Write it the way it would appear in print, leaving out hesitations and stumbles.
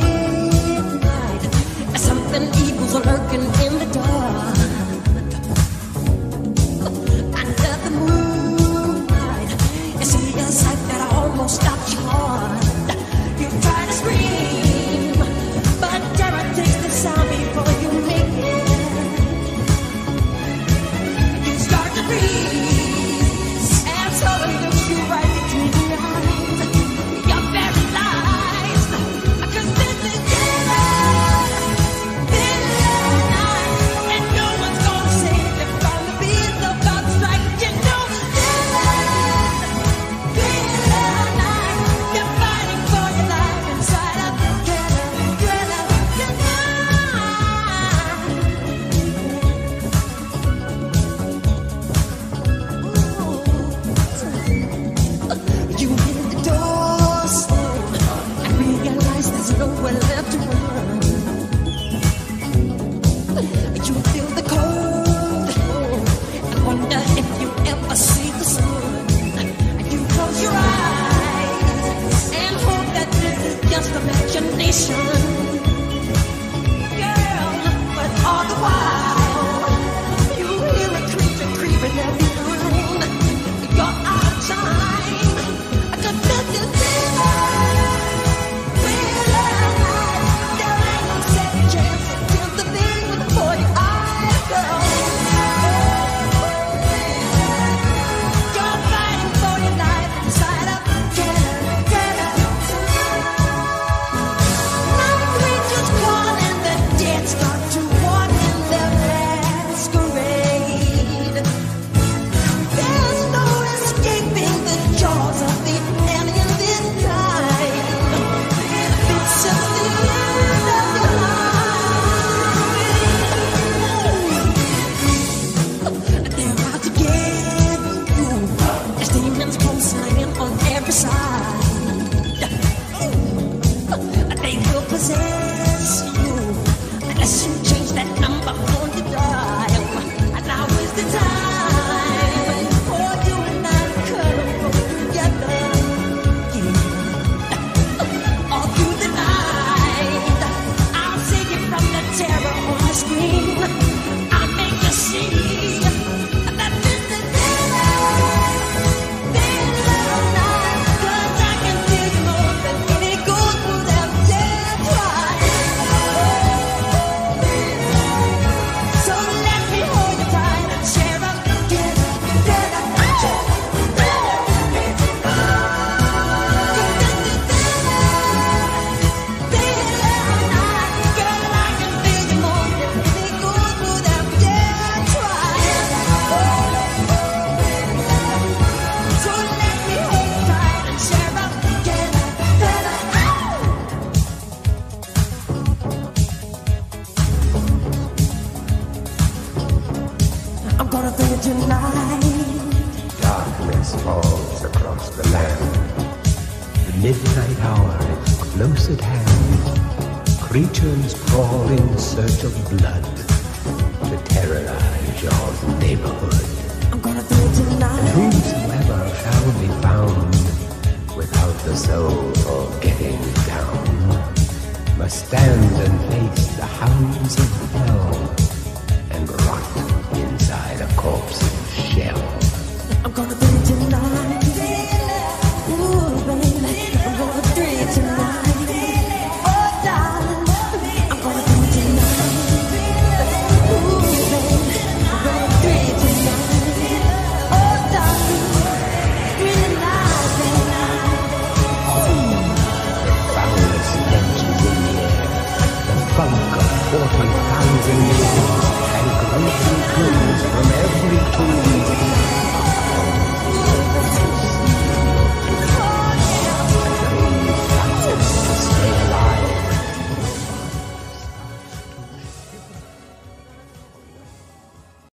midnight, something evil's lurking in the dark. Under the moonlight, you see a sight that almost stops your heart. You try to scream, but terror takes the sound before you make it. You start to breathe, and so it looks you right between the eyes. You're paralyzed, 'cause this is midnight, and no one's gonna save you from the beat of God's strike. You know it's midnight, you're fighting for your life inside of the killer. You hit the door slam and realize there's nowhere left to run. You feel the cold and wonder if you ever see the sun. You close your eyes and hope that this is just imagination, girl. But all the while, you hear a creature creeping at behind. You're out of time. I could miss you there ain't no second chance until the thing with the 40 eyes, girl. You're fighting for your life inside of killer. Night creatures calling, the dead start to walk in their masquerade. There's no escaping the jaws of the alien this time. It's just the end of your life. They're out to get you. There's demons closing in on every side. They will possess you unless you change that number on your dial. And now is the time for you and I to cuddle together. Yeah. All through the night, I'll save you from the terror on the screen. I'll make you see that this is midnight, 'cause I can feel you more than any goes through them dead twice. So let me hold you tight and share up together. Girl, I can feel you more than any goes through them dead twice. So let me hold you tight and share up together. I'm gonna do it tonight. Darkness falls across the land. The midnight hour is close at hand. Creatures crawl in search of blood to terrorize your neighborhood. I'm gonna do it tonight. Whosoever shall be found without the soul for getting down must stand and face the hounds of hell and rot inside a corpse's shell. I'm gonna do